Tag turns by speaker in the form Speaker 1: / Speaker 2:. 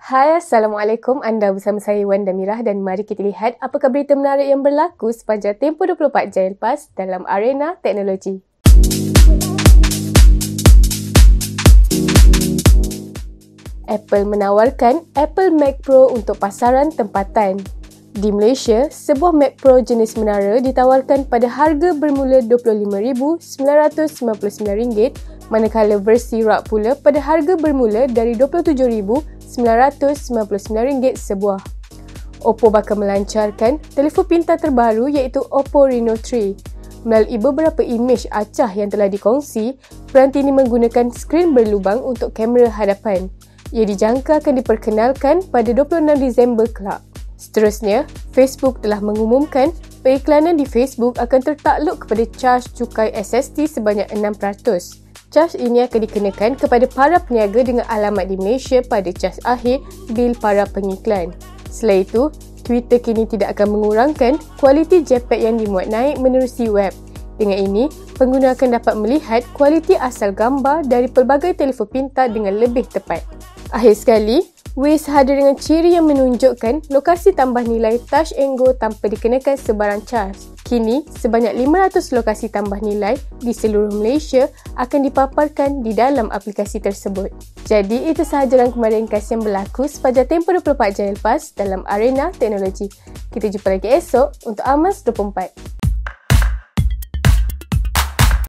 Speaker 1: Hai, Assalamualaikum. Anda bersama saya Wan Damirah dan mari kita lihat apakah berita menarik yang berlaku sepanjang tempoh 24 jam lepas dalam arena teknologi. Apple menawarkan Apple Mac Pro untuk pasaran tempatan. Di Malaysia, sebuah Mac Pro jenis menara ditawarkan pada harga bermula RM25,999, manakala versi rak pula pada harga bermula dari RM27,999 sebuah. Oppo bakal melancarkan telefon pintar terbaru iaitu Oppo Reno 3. Melalui beberapa imej acah yang telah dikongsi, peranti ini menggunakan skrin berlubang untuk kamera hadapan. Ia dijangka akan diperkenalkan pada 26 Disember kelak. Seterusnya, Facebook telah mengumumkan periklanan di Facebook akan tertakluk kepada caj cukai SST sebanyak 6%. Caj ini akan dikenakan kepada para peniaga dengan alamat di Malaysia pada caj akhir bil para pengiklan. Selain itu, Twitter kini tidak akan mengurangkan kualiti JPEG yang dimuat naik menerusi web. Dengan ini, pengguna akan dapat melihat kualiti asal gambar dari pelbagai telefon pintar dengan lebih tepat. Akhir sekali, Waze hadir dengan ciri yang menunjukkan lokasi tambah nilai Touch and Go tanpa dikenakan sebarang caj. Kini, sebanyak 500 lokasi tambah nilai di seluruh Malaysia akan dipaparkan di dalam aplikasi tersebut. Jadi, itu sahaja rangkuman ringkas yang berlaku sepanjang tempoh 24 jam lepas dalam arena teknologi. Kita jumpa lagi esok untuk Amas 24.